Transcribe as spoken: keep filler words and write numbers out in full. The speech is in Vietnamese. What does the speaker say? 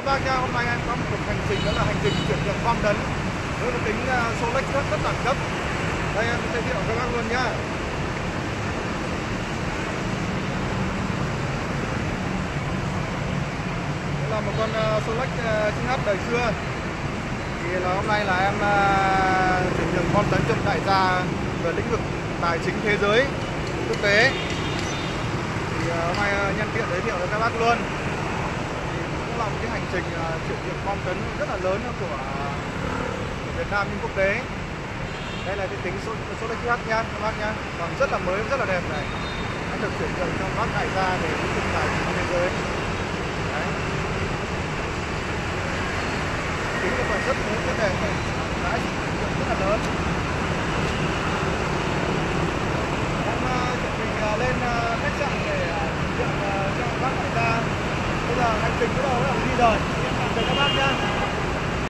bác nha, hôm nay em có một hành trình đó là hành trình chuyển nhượng bom tấn với một tính uh, Solex rất rất đẳng cấp. Đây em giới thiệu cho bác luôn nhá. Đây là một con uh, Solex uh, chín H đời xưa. Thì là hôm nay là em uh, chuyển nhượng bom tấn trong đại gia về lĩnh vực tài chính thế giới quốc tế. Thì uh, hôm nay uh, nhân tiện giới thiệu cho các bác luôn. Là một cái hành trình uh, chuyển nhượng bom tấn rất là lớn của, uh, của Việt Nam nhưng quốc tế. Đây là cái tính Solex chín H nha các bác nhá, còn rất là mới, rất là đẹp này. Anh được chuyển nhượng cho bác đại gia để lĩnh vực tài chính thế giới. Đấy. Tính là còn rất lớn, rất đẹp này, lái chuyển nhượng rất là lớn. Em uh, chuẩn bị uh, lên uh, khách sạn để uh, chuyển nhượng uh, cho bác đại gia. Bây giờ hành trình bắt đầu là đi rồi, em chào các bác nhá.